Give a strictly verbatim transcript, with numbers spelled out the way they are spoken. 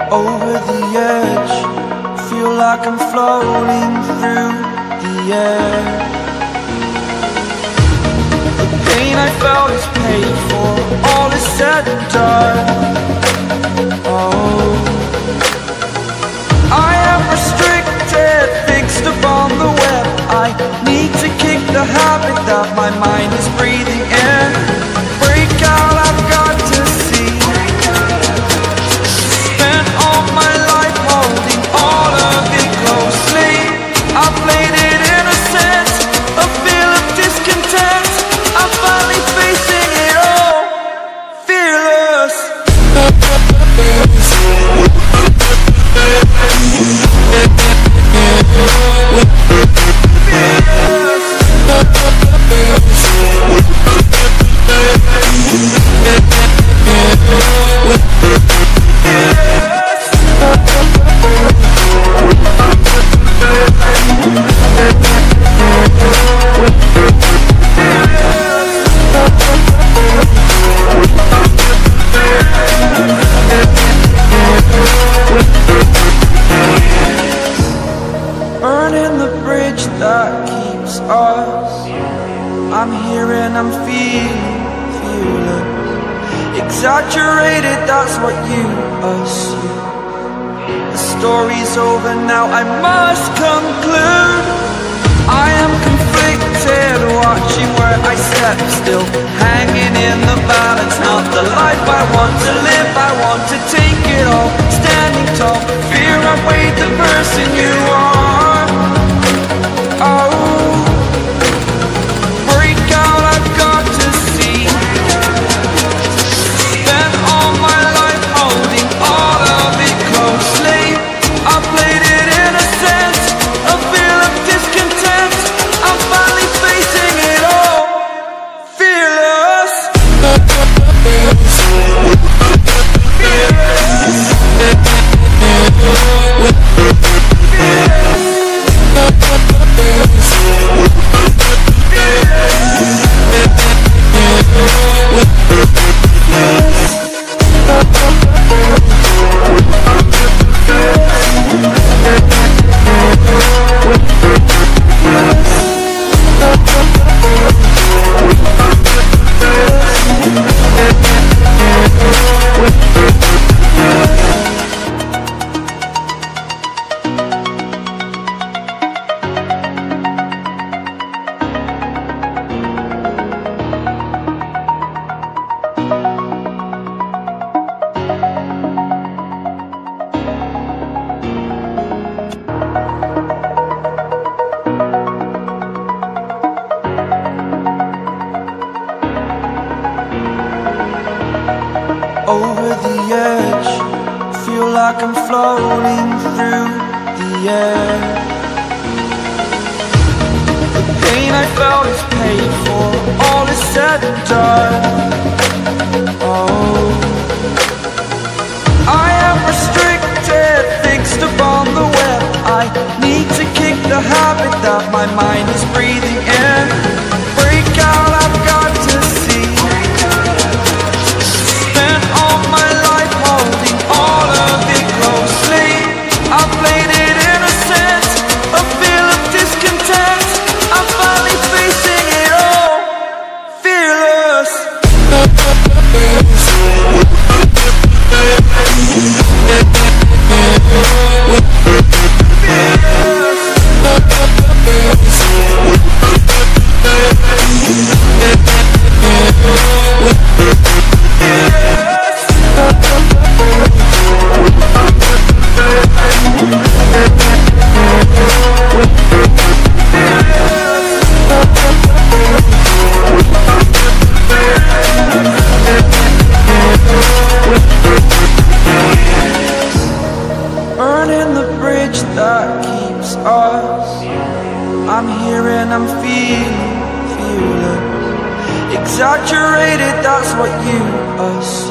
over the edge. Feel like I'm floating through the air. The pain I felt is paid for, all is said and done. Oh, I am restricted, fixed upon the web. I need to kick the habit that my mind is breathing in. Break out, I've got to see. Spent all my life holding all of it closely. I played it innocent, a feel of discontent. I'm finally facing it all, fearless. Burning the bridge that keeps us. I'm here and I'm feeling fearless. Exaggerated, that's what you assume. The story's over now, I must conclude. I am conflicted, watching where I step still, hanging in the balance. Not the life I want to live, I want to take it all. Standing tall, fear I've weighed the person you are. Oh, break out, I've got to see. Spent all my life holding all of it closely. I played it innocent, a feel of discontent. I'm finally facing it all, fearless. Over the edge, feel like I'm floating through the air. The pain I felt is paid for, all is said and done. Oh, I am restricted, fixed upon the web. I need to kick the habit that my mind is breathing in. Break out, I've got to see. Spent all my life holding all of it closely. I played it innocent, a feel of discontent. I'm finally facing it all, fearless. Burning the bridge that keeps us. I'm here and I'm feeling fearless. Exaggerated, that's what you assume.